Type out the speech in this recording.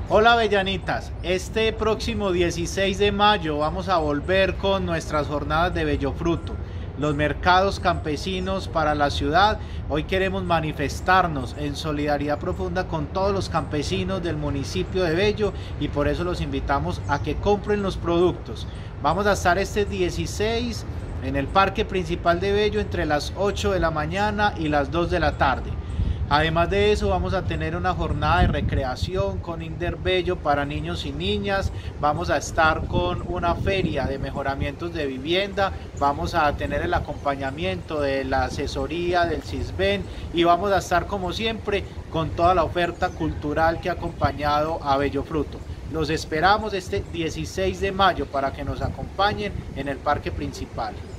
Hola Avellanitas, este próximo 16 de mayo vamos a volver con nuestras jornadas de Bellofruto, los mercados campesinos para la ciudad. Hoy queremos manifestarnos en solidaridad profunda con todos los campesinos del municipio de Bello y por eso los invitamos a que compren los productos. Vamos a estar este 16 en el parque principal de Bello entre las 8 de la mañana y las 2 de la tarde. Además de eso, vamos a tener una jornada de recreación con Inder Bello para niños y niñas. Vamos a estar con una feria de mejoramientos de vivienda. Vamos a tener el acompañamiento de la asesoría del CISBEN y vamos a estar como siempre con toda la oferta cultural que ha acompañado a Bellofruto. Los esperamos este 16 de mayo para que nos acompañen en el parque principal.